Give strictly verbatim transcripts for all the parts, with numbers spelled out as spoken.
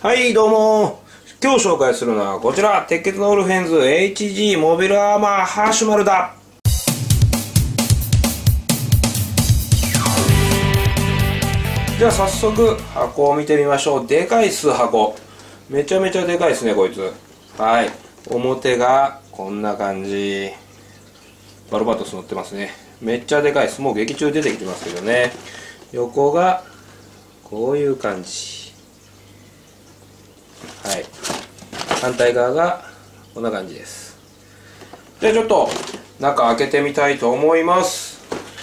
はい、どうも。今日紹介するのはこちら、鉄血のオルフェンズ エイチジー モビルアーマーハーシュマルだ。じゃあ早速箱を見てみましょう。でかいっす、箱。めちゃめちゃでかいっすね、こいつ。はい。表がこんな感じ。バルバトス乗ってますね。めっちゃでかいっす。もう劇中出てきてますけどね。横がこういう感じ。はい。反対側がこんな感じです。じゃあちょっと中開けてみたいと思います。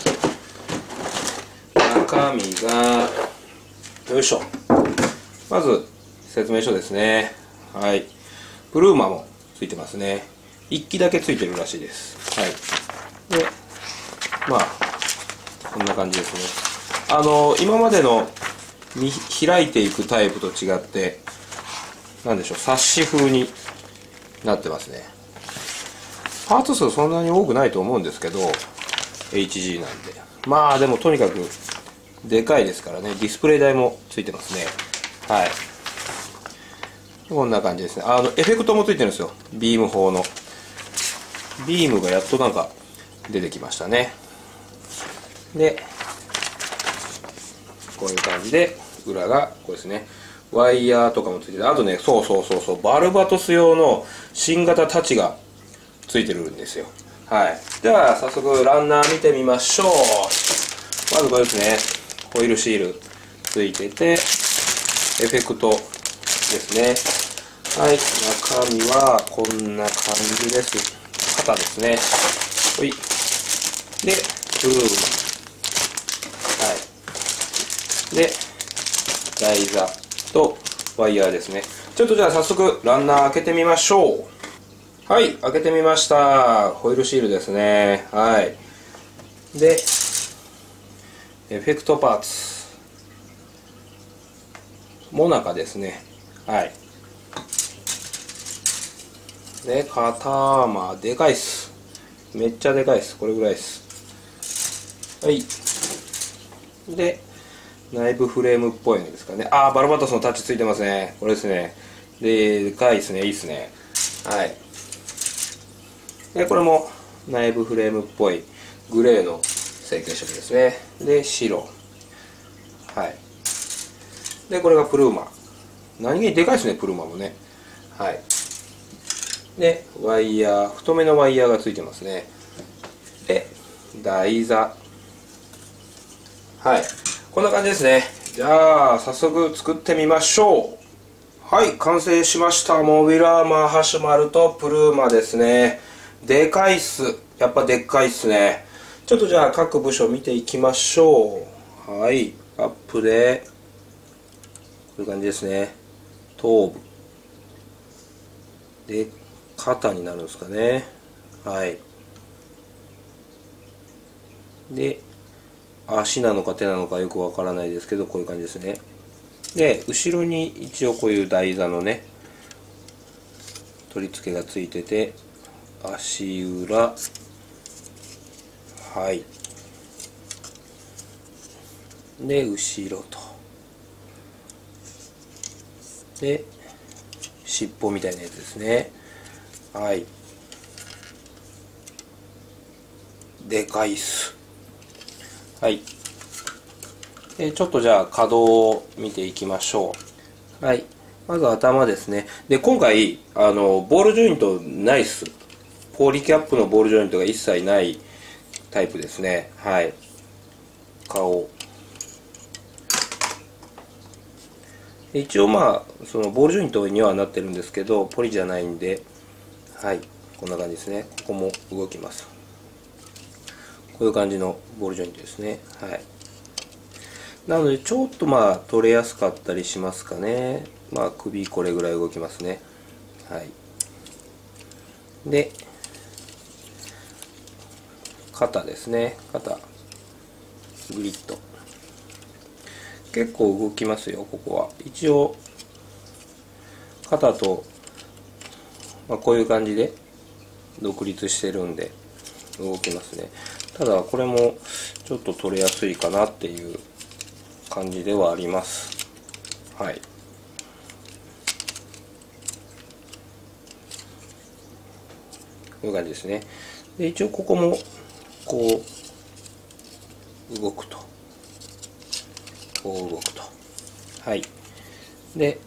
中身がよいしょ。まず説明書ですね。はい。プルーマもついてますね。いっきだけついてるらしいです。はい。で、まあこんな感じですね。あの今までの見開いていくタイプと違って、なんでしょう、冊子風になってますね。パーツ数そんなに多くないと思うんですけど エイチジー なんで、まあでもとにかくでかいですからね。ディスプレイ台もついてますね。はい、こんな感じですね。あのエフェクトもついてるんですよ。ビーム砲のビームがやっとなんか出てきましたね。でこういう感じで裏がこうですね。ワイヤーとかもついてて、あとね、そうそうそうそう、バルバトス用の新型タチがついてるんですよ。はい。では早速ランナー見てみましょう。まずこれですね、ホイールシールついてて、エフェクトですね。はい、中身はこんな感じです。肩ですね。ほい。で、ブルーム。はい。で、台座とワイヤーですね。ちょっとじゃあ早速ランナー開けてみましょう。はい、開けてみました。ホイールシールですね。はい。で、エフェクトパーツ。モナカですね。はい。で、肩アーマー、でかいっす。めっちゃでかいっす。これぐらいっす。はい。で、内部フレームっぽいのですかね。ああ、バルバトスのタッチついてますね。これですね。で、でかいですね。いいですね。はい。で、これも内部フレームっぽいグレーの成型色ですね。で、白。はい。で、これがプルーマ。何気にでかいですね、プルーマもね。はい。で、ワイヤー、太めのワイヤーがついてますね。で、台座。はい。こんな感じですね。じゃあ早速作ってみましょう。はい、完成しました。モビルアーマーハシュマルとプルーマですね。でかいっす。やっぱでっかいっすね。ちょっとじゃあ各部署見ていきましょう。はい、アップでこういう感じですね。頭部で肩になるんですかね。はい。で足なのか手なのかよくわからないですけど、こういう感じですね。で後ろに一応こういう台座のね取り付けがついてて、足裏、はいで後ろとで尻尾みたいなやつですね。はい、でかいっす。はい。でちょっとじゃあ稼働を見ていきましょう。はい。まず頭ですね。で、今回、あの、ボールジョイントないっす。ポリキャップのボールジョイントが一切ないタイプですね。はい。顔。一応まあ、そのボールジョイントにはなってるんですけど、ポリじゃないんで、はい。こんな感じですね。ここも動きます。こういう感じのボールジョイントですね。はい。なのでちょっとまあ取れやすかったりしますかね。まあ首これぐらい動きますね。はい。で肩ですね。肩グリッド結構動きますよ。ここは一応肩と、まあ、こういう感じで独立してるんで動きますね。ただこれもちょっと取れやすいかなっていう感じではあります。はい。 ういう感じですね。で一応ここもこう動くと、こう動くと。はい。で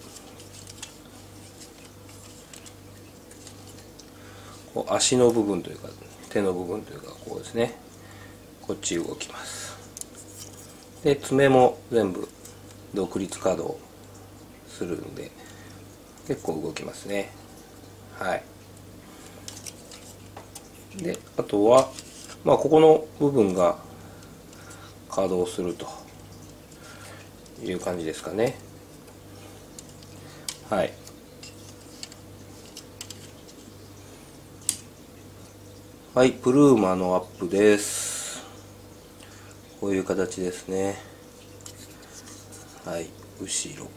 こう足の部分というか手の部分というかこうですね、こっち動きます。で爪も全部独立稼働するんで結構動きますね。はい。であとはまあここの部分が稼働するという感じですかね。はい。はい、プルーマのアップです。こういう形ですね。はい、後ろ。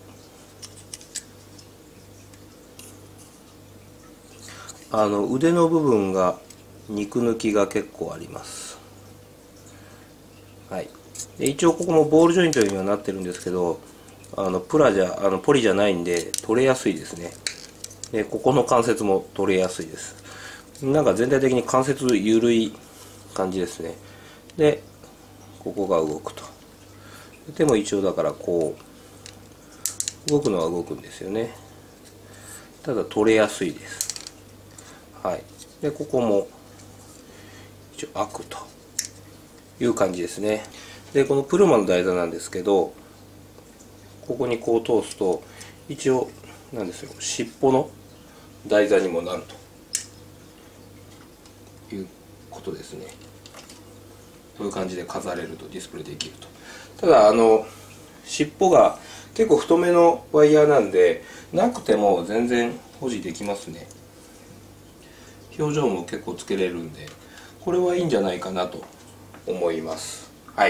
あの腕の部分が肉抜きが結構あります。はい。で一応ここもボールジョイントにはなってるんですけど、あのプラじゃあのポリじゃないんで取れやすいですね。でここの関節も取れやすいです。なんか全体的に関節緩い感じですね。でここが動くと。手も一応だからこう動くのは動くんですよね。ただ取れやすいです。はい。でここも一応開くという感じですね。でこのプルマの台座なんですけど、ここにこう通すと一応なんですよ、尻尾の台座にもなるということですね。こういう感じで飾れると、ディスプレイできると。ただあの尻尾が結構太めのワイヤーなんでなくても全然保持できますね。表情も結構つけれるんでこれはいいんじゃないかなと思います。はい。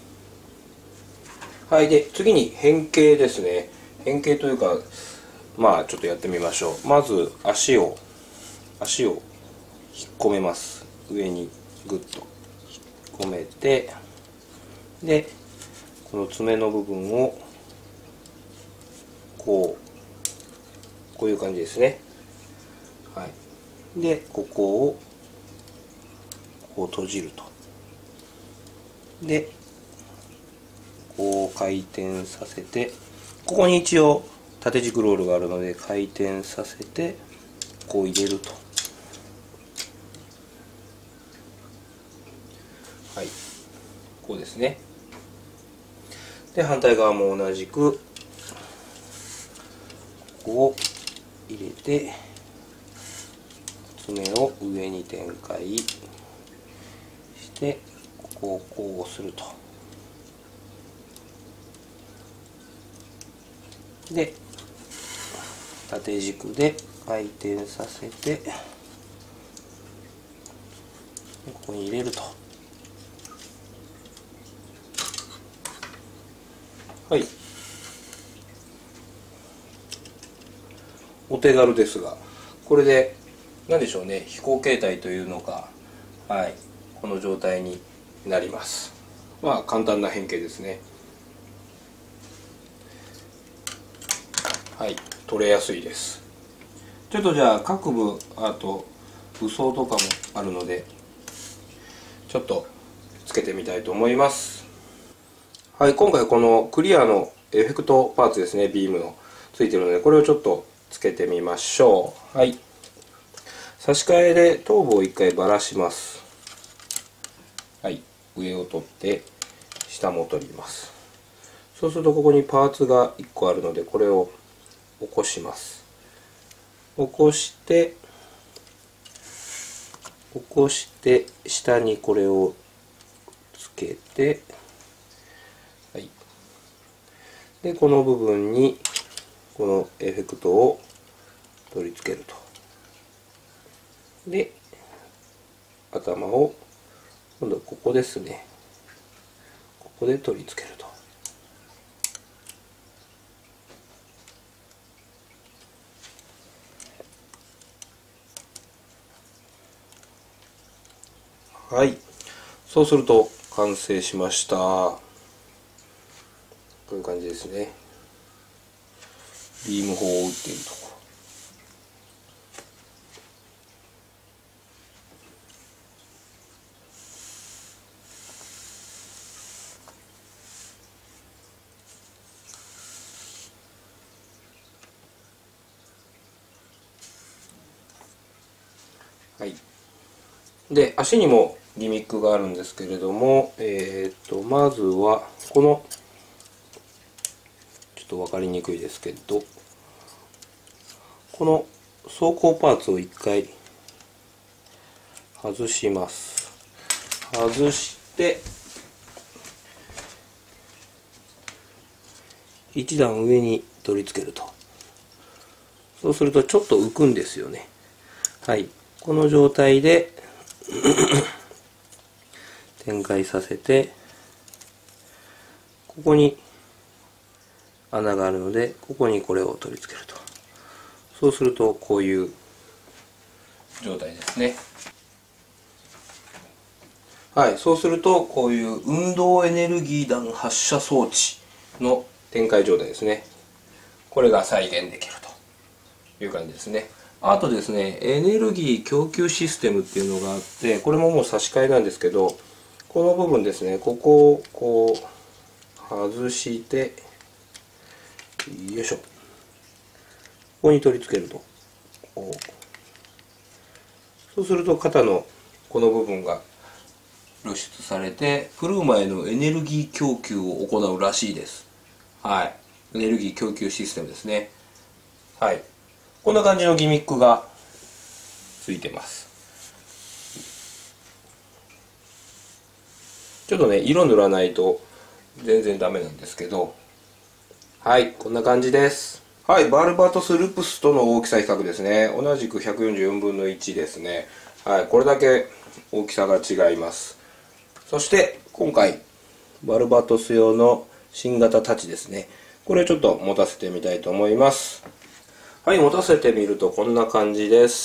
はい。で次に変形ですね。変形というかまあちょっとやってみましょう。まず足を足を引っ込めます。上にグッと引っ込めて、でこの爪の部分をこうこういう感じですね。はい。でここをこう閉じると。でこう回転させて、ここに一応縦軸ロールがあるので回転させてこう入れると。はい、こうですね。で反対側も同じくここを入れて爪を上に展開してここをこうすると。で縦軸で回転させてここに入れると。はい。お手軽ですが、これで何でしょうね、飛行形態というのか、はい、この状態になります。まあ簡単な変形ですね。はい、取れやすいです。ちょっとじゃあ各部、あと武装とかもあるのでちょっとつけてみたいと思います。はい、今回このクリアのエフェクトパーツですね、ビームのついてるのでこれをちょっとつけてみましょう。はい、差し替えで頭部を一回ばらします。はい、上を取って下も取ります。そうするとここにパーツがいっこあるのでこれを起こします。起こして起こして下にこれをつけて、はい、でこの部分にこのエフェクトを取り付けると。で頭を今度ここですね、ここで取り付けると。はい、そうすると完成しました。こういう感じですね。ビーム砲を打っているところ。 で、足にもギミックがあるんですけれども、えー、とまずはこのちょっと分かりにくいですけど、この走行パーツを一回外します。外して一段上に取り付けると、そうするとちょっと浮くんですよね。はい、この状態で展開させて、ここに穴があるので、ここにこれを取り付けると、そうするとこういう状態ですね。はい、そうするとこういう運動エネルギー弾発射装置の展開状態ですね。これが再現できるという感じですね。あとですね、エネルギー供給システムっていうのがあって、これももう差し替えなんですけど、この部分ですね、ここをこう外して、よいしょ、ここに取り付けると、こうそうすると肩のこの部分が露出されて、プルーマへのエネルギー供給を行うらしいです。はい、エネルギー供給システムですね。はい、こんな感じのギミックがついてます。ちょっとね、色塗らないと全然ダメなんですけど、はい、こんな感じです。はい、バルバトスルプスとの大きさ比較ですね。同じくひゃくよんじゅうよんぶんのいちですね。はい、これだけ大きさが違います。そして今回バルバトス用の新型タチですね。これをちょっと持たせてみたいと思います。はい、持たせてみるとこんな感じです。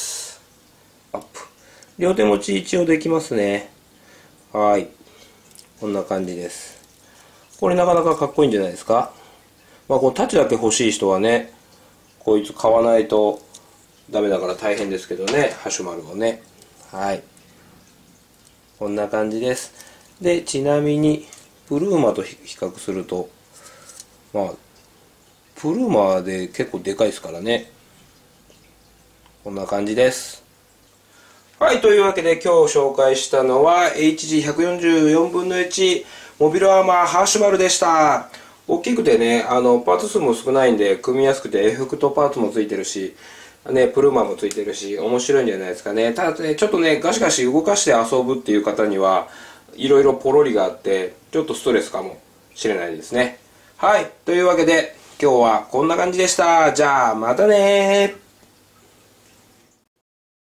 アップ。両手持ち一応できますね。はい、こんな感じです。これなかなかかっこいいんじゃないですか。まあ、このタチだけ欲しい人はね、こいつ買わないとダメだから大変ですけどね、ハシュマルをね。はい、こんな感じです。で、ちなみにプルーマと比較すると、まあプルーマで結構でかいですからね。こんな感じです。はい、というわけで今日紹介したのは エイチジーひゃくよんじゅうよんぶんのいち モビルアーマーハーシュマルでした。大きくてね、あのパーツ数も少ないんで組みやすくて、エフェクトパーツもついてるし、ね、プルーマもついてるし、面白いんじゃないですかね。ただね、ちょっとね、ガシガシ動かして遊ぶっていう方にはいろいろポロリがあってちょっとストレスかもしれないですね。はい、というわけで今日はこんな感じでした。じゃあまたねー。